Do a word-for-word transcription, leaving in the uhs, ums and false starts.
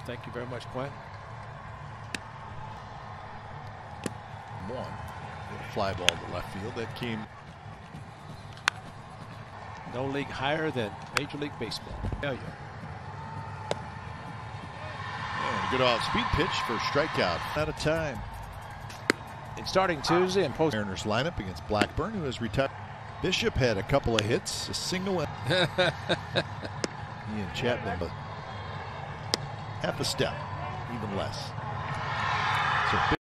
Thank you very much, Quinn. One. A fly ball to left field. That came. No league higher than Major League Baseball. Failure. And a good off-speed pitch for strikeout. Out of time. It's starting Tuesday and post. Mariners lineup against Blackburn, who has retired. Bishop had a couple of hits, a single. He and Chapman, but half a step, even less. So